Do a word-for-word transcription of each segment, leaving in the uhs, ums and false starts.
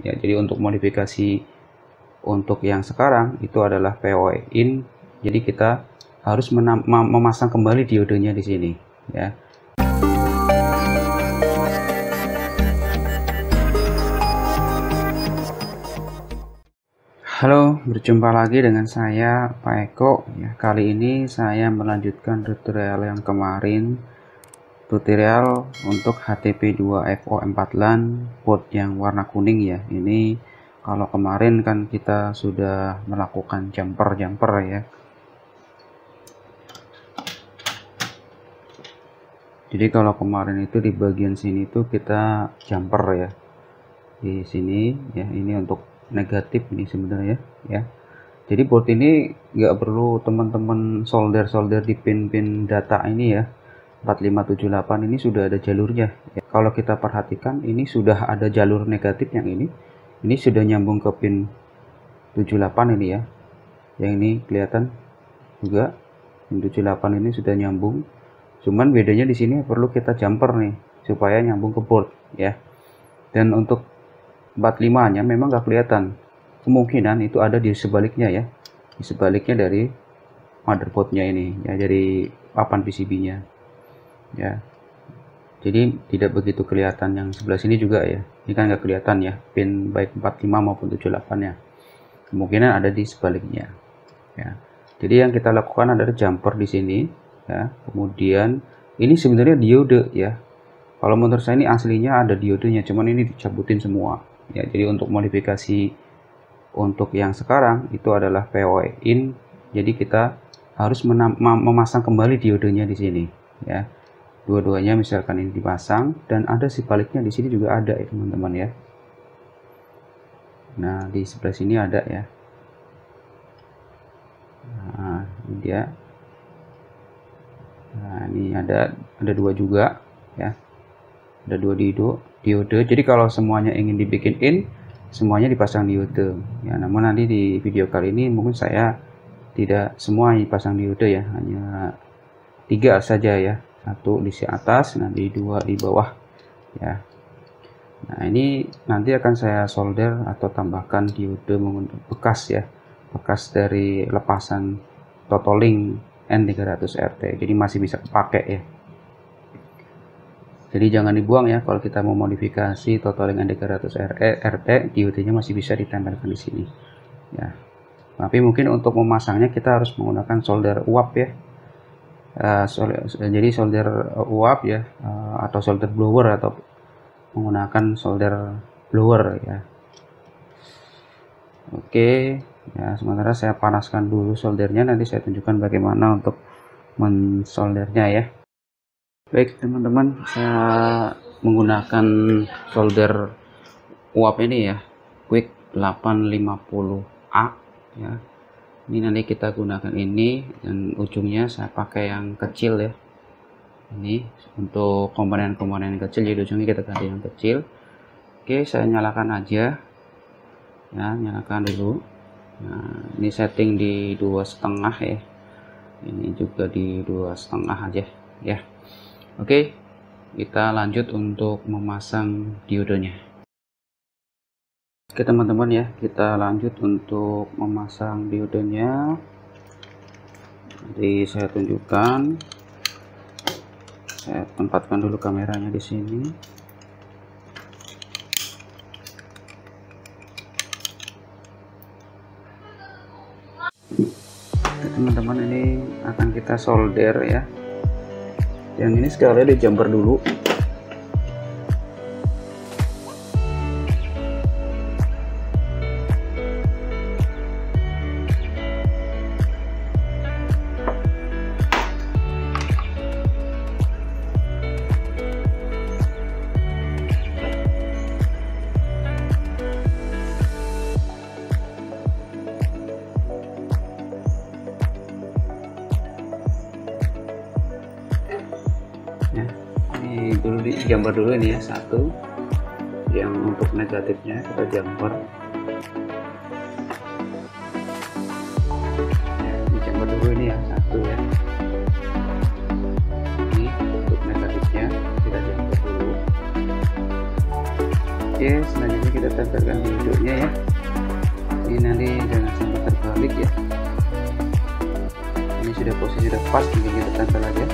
ya. Jadi untuk modifikasi untuk yang sekarang itu adalah P O W in, jadi kita harus memasang kembali diodenya di sini ya. Halo, berjumpa lagi dengan saya Pak Eko ya. Kali ini saya melanjutkan tutorial yang kemarin, tutorial untuk H T P dua F O empat LAN port yang warna kuning ya. Ini kalau kemarin kan kita sudah melakukan jumper-jumper ya. Jadi kalau kemarin itu di bagian sini tuh kita jumper ya. Di sini ya, ini untuk negatif ini sebenarnya ya. Jadi port ini nggak perlu teman-teman solder-solder di pin-pin data ini ya. empat lima tujuh delapan ini sudah ada jalurnya ya. Kalau kita perhatikan ini sudah ada jalur negatif yang ini. Ini sudah nyambung ke pin tujuh delapan ini ya. Yang ini kelihatan juga pin tujuh delapan ini sudah nyambung. Cuman bedanya di sini perlu kita jumper nih supaya nyambung ke port ya. Dan untuk empat lima nya memang nggak kelihatan, kemungkinan itu ada di sebaliknya ya, di sebaliknya dari motherboardnya ini ya, dari papan P C B nya ya. Jadi tidak begitu kelihatan yang sebelah sini juga ya, ini kan nggak kelihatan ya pin baik empat lima maupun tujuh delapan nya, kemungkinan ada di sebaliknya ya. Jadi yang kita lakukan adalah jumper di sini ya. Kemudian ini sebenarnya diode ya, kalau menurut saya ini aslinya ada diodenya, cuman ini dicabutin semua ya. Jadi untuk modifikasi untuk yang sekarang itu adalah P O W in, jadi kita harus memasang kembali diodenya di sini ya. Dua-duanya misalkan ini dipasang, dan ada sebaliknya di sini juga ada ya teman-teman ya. Nah di sebelah sini ada ya. Nah ini dia. Nah ini ada ada dua juga ya. Ada dua diode diode jadi kalau semuanya ingin dibikin in, semuanya dipasang diode ya. Namun nanti di video kali ini mungkin saya tidak semua dipasang diode ya, hanya tiga saja ya, satu di sisi atas, nanti dua di bawah ya. Nah ini nanti akan saya solder atau tambahkan diode bekas ya, bekas dari lepasan Totalink N tiga ratus R T, jadi masih bisa dipakai ya. Jadi jangan dibuang ya, kalau kita mau modifikasi Totalink N tiga ratus R T, diodenya masih bisa ditempelkan di sini ya. Tapi mungkin untuk memasangnya kita harus menggunakan solder uap ya. Uh, sol jadi solder uap ya, uh, atau solder blower, atau menggunakan solder blower ya. Oke ya, sementara saya panaskan dulu soldernya, nanti saya tunjukkan bagaimana untuk mensoldernya ya. Baik teman-teman, saya menggunakan solder uap ini ya, Quick delapan lima puluh A ya. Ini nanti kita gunakan ini, dan ujungnya saya pakai yang kecil ya. Ini untuk komponen-komponen kecil, jadi ujungnya kita ganti yang kecil. Oke, saya nyalakan aja ya, nyalakan dulu. Nah ini setting di dua setengah ya, ini juga di dua setengah aja ya. Oke, kita lanjut untuk memasang diodenya. Oke teman-teman ya, kita lanjut untuk memasang diodenya. Jadi saya tunjukkan, saya tempatkan dulu kameranya di sini. Teman-teman, ini akan kita solder ya. Yang ini sekalian di jumper dulu. Dulu di jumper dulu ini ya, satu yang untuk negatifnya kita jumper ya, di jumper dulu ini ya, satu ya, ini untuk negatifnya kita jumper dulu. Oke, selanjutnya kita kita tempelkan diodonya ya. Ini nanti jangan sampai terbalik ya. Ini sudah posisi sudah pas, tinggal kita tempel aja.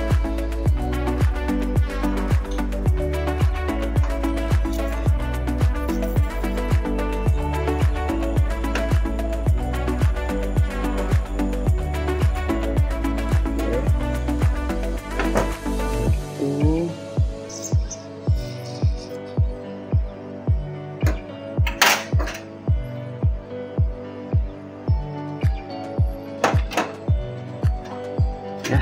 Ya,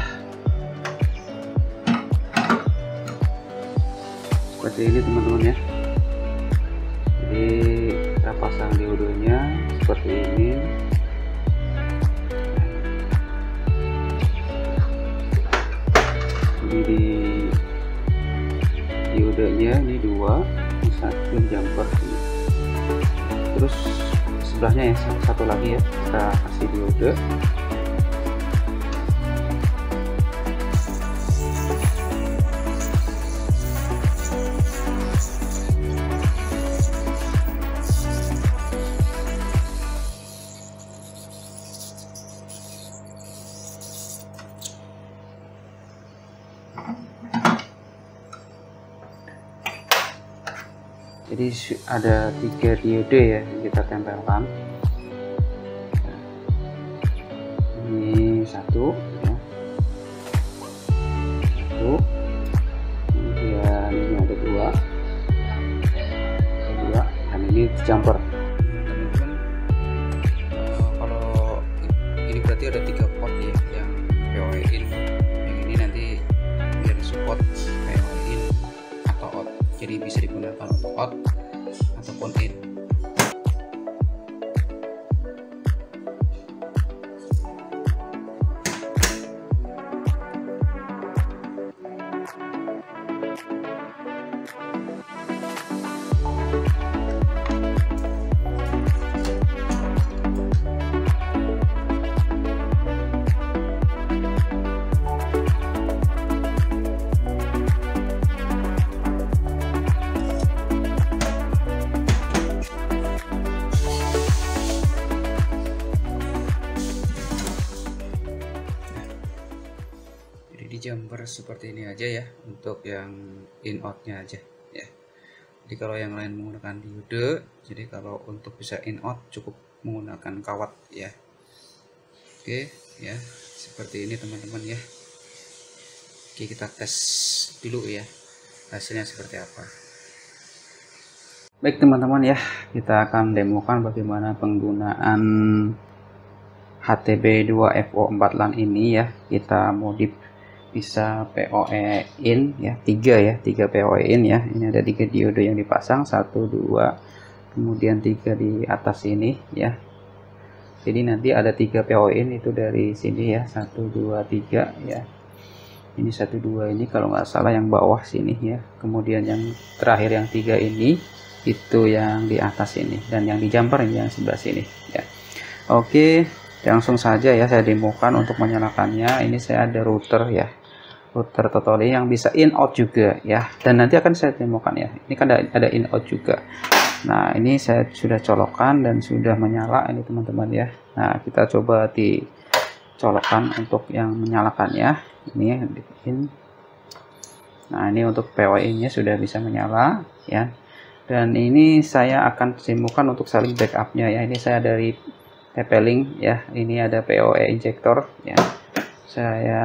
seperti ini teman-teman ya. Jadi kita pasang diodonya seperti ini. Jadi di diodenya ini dua, ini satu jumper ini. Terus sebelahnya ya satu, satu lagi ya, kita kasih diode. Jadi ada tiga diode ya yang kita tempelkan. Ini satu ya. Satu. Kemudian ini ada dua. Ada dua dan ini jumper. Teman-teman, uh, kalau ini berarti ada tiga port ya yang P O E in. Yang ini nanti biar support P O E in atau out. Jadi bisa digunakan untuk out ataupun in. Jumper seperti ini aja ya untuk yang in out nya aja ya. Jadi kalau yang lain menggunakan diode, jadi kalau untuk bisa in out cukup menggunakan kawat ya. Oke ya, seperti ini teman-teman ya. Oke, kita tes dulu ya hasilnya seperti apa. Baik teman-teman ya, kita akan demokan bagaimana penggunaan H T B dua F O empat LAN ini ya. Kita modif bisa P O E in ya, tiga ya, tiga P O E in ya. Ini ada tiga diode yang dipasang, satu, dua, kemudian tiga di atas ini ya. Jadi nanti ada tiga P O E in itu dari sini ya, satu, dua, tiga ya. Ini satu, dua ini kalau nggak salah yang bawah sini ya. Kemudian yang terakhir yang tiga ini itu yang di atas ini, dan yang di jumper ini yang sebelah sini ya. Oke, langsung saja ya saya demokan untuk menyalakannya. Ini saya ada router ya, router Totoli yang bisa in out juga ya, dan nanti akan saya demokan ya. Ini kan ada, ada in out juga. Nah ini saya sudah colokkan dan sudah menyala ini teman-teman ya. Nah kita coba dicolokkan untuk yang menyalakannya ini in. Nah ini untuk P O E nya sudah bisa menyala ya, dan ini saya akan simukan untuk saling backupnya ya. Ini saya dari T P-Link ya, ini ada P O E injector ya. Saya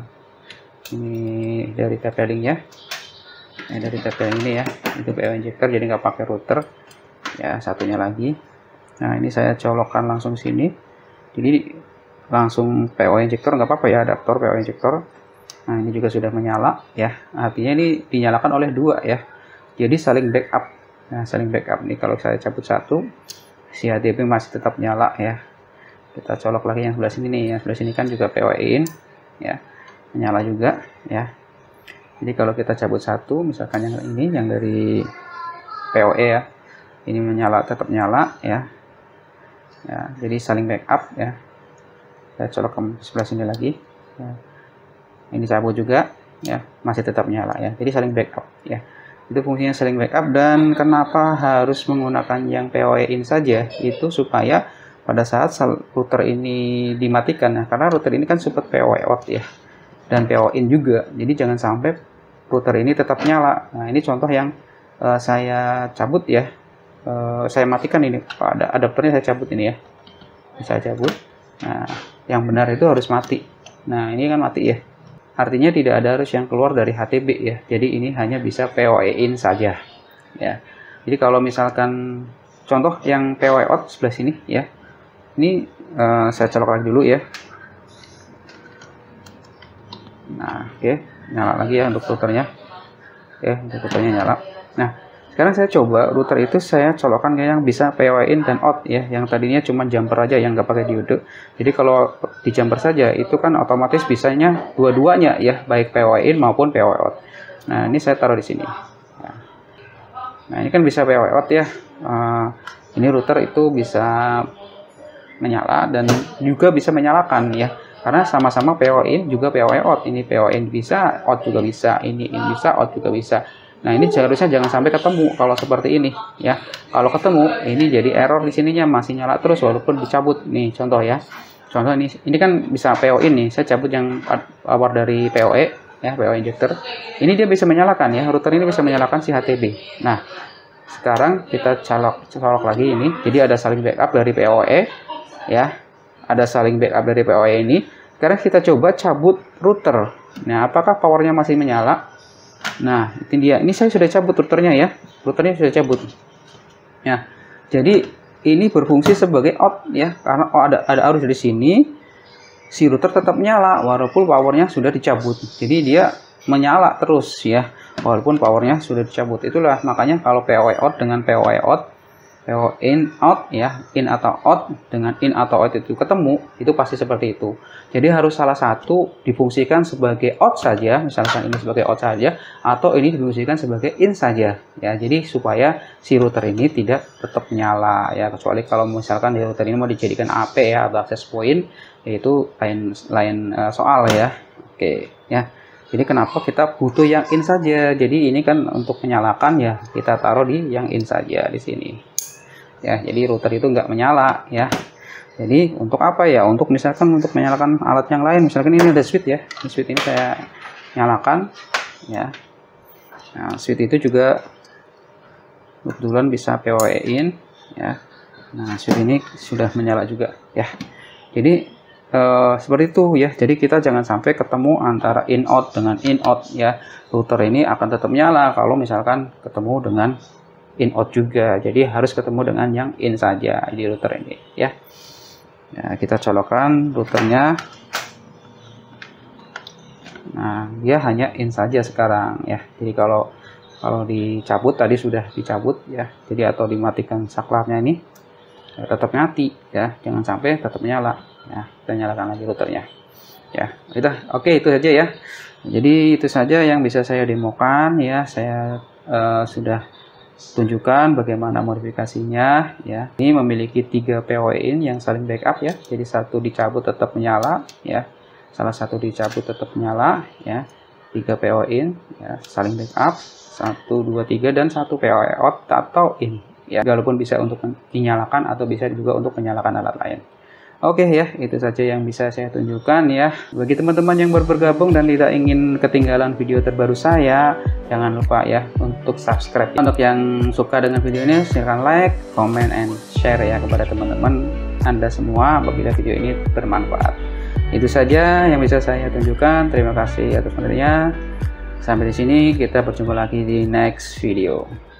ini dari T P-Link ya. Ini dari T P-Link ini ya, itu P O E injector, jadi nggak pakai router ya. Satunya lagi, nah ini saya colokkan langsung sini, jadi langsung P O E injector, nggak apa-apa ya, adaptor P O E injector. Nah ini juga sudah menyala ya, artinya ini dinyalakan oleh dua ya, jadi saling backup. Nah saling backup nih, kalau saya cabut satu, si H D B masih tetap nyala ya. Kita colok lagi yang sebelah sini nih, yang sebelah sini kan juga P O E in ya, menyala juga ya. Jadi kalau kita cabut satu, misalkan yang ini yang dari P O E ya, ini menyala, tetap nyala ya. Ya, jadi saling backup ya. Saya colok ke sebelah sini lagi ya. Ini cabut juga ya, masih tetap nyala ya. Jadi saling backup ya. Itu fungsinya saling backup. Dan kenapa harus menggunakan yang P O E in saja, itu supaya pada saat router ini dimatikan, nah karena router ini kan support P O E out ya, dan P O in juga, jadi jangan sampai router ini tetap nyala. Nah ini contoh yang uh, saya cabut ya, uh, saya matikan ini, ada adapternya saya cabut ini ya, saya cabut. Nah yang benar itu harus mati. Nah ini kan mati ya, artinya tidak ada arus yang keluar dari H T B ya, jadi ini hanya bisa P O E in saja ya. Jadi kalau misalkan contoh yang P O E out sebelah sini ya, ini uh, saya colok lagi dulu ya. Nah oke, okay. Nyala lagi ya untuk routernya. Oke, okay, untuk routernya nyala. Nah sekarang saya coba router itu saya colokkan ke yang bisa P O E in dan out ya, yang tadinya cuma jumper aja yang nggak pakai diode. Jadi kalau di jumper saja itu kan otomatis bisanya dua-duanya ya, baik P O E in maupun P O E out. Nah ini saya taruh di sini. Nah ini kan bisa P O E out ya. Uh, ini router itu bisa menyala dan juga bisa menyalakan ya, karena sama-sama P O in juga P O E out. Ini P O in bisa, out juga bisa, ini in bisa, out juga bisa. Nah ini seharusnya jangan sampai ketemu kalau seperti ini ya. Kalau ketemu ini jadi error di sininya, masih nyala terus walaupun dicabut. Nih contoh ya, contoh ini ini kan bisa P O in nih, saya cabut yang power dari P O E ya, P O E injector. Ini dia bisa menyalakan ya, router ini bisa menyalakan si H T B. Nah sekarang kita colok colok lagi ini, jadi ada saling backup dari P O E ya, ada saling backup dari P O E ini. Sekarang kita coba cabut router. Nah apakah powernya masih menyala? Nah ini dia, ini saya sudah cabut routernya ya, routernya sudah cabut ya. Jadi ini berfungsi sebagai out ya, karena oh, ada ada arus dari sini, si router tetap nyala walaupun powernya sudah dicabut. Jadi dia menyala terus ya, walaupun powernya sudah dicabut. Itulah makanya kalau P O E out dengan P O E out, P O in out ya, in atau out dengan in atau out itu ketemu, itu pasti seperti itu. Jadi harus salah satu difungsikan sebagai out saja, misalkan ini sebagai out saja, atau ini difungsikan sebagai in saja ya. Jadi supaya si router ini tidak tetap nyala ya, kecuali kalau misalkan di router ini mau dijadikan A P ya, atau access point, yaitu lain lain uh, soal ya. Oke ya. Jadi kenapa kita butuh yang in saja? Jadi ini kan untuk menyalakan ya, kita taruh di yang in saja di sini. Ya, jadi router itu nggak menyala ya. Jadi untuk apa ya? Untuk misalkan untuk menyalakan alat yang lain, misalkan ini ada switch ya. Ini switch ini saya nyalakan ya. Nah, switch itu juga kebetulan bisa P O E in ya. Nah, switch ini sudah menyala juga ya. Jadi Uh, seperti itu ya. Jadi kita jangan sampai ketemu antara in out dengan in out ya. Router ini akan tetap nyala kalau misalkan ketemu dengan in out juga. Jadi harus ketemu dengan yang in saja di router ini ya. Ya kita colokkan routernya. Nah dia hanya in saja sekarang ya. Jadi kalau kalau dicabut tadi sudah dicabut ya. Jadi atau dimatikan saklarnya ini ya, tetap mati ya. Jangan sampai tetap nyala. Ya, kita nyalakan lagi routernya ya. Udah oke, itu saja ya. Jadi itu saja yang bisa saya demokan ya. Saya uh, sudah tunjukkan bagaimana modifikasinya ya. Ini memiliki tiga P O E in yang saling backup ya. Jadi satu dicabut tetap menyala ya, salah satu dicabut tetap menyala ya. Tiga P O E in ya, saling backup, satu dua tiga, dan satu P O E out atau in ya. Walaupun bisa untuk dinyalakan atau bisa juga untuk menyalakan alat lain. Oke ya, itu saja yang bisa saya tunjukkan ya. Bagi teman-teman yang baru bergabung dan tidak ingin ketinggalan video terbaru saya, jangan lupa ya untuk subscribe. Untuk yang suka dengan video ini, silahkan like, comment, and share ya kepada teman-teman Anda semua apabila video ini bermanfaat. Itu saja yang bisa saya tunjukkan. Terima kasih atas perhatiannya. Sampai di sini, kita berjumpa lagi di next video.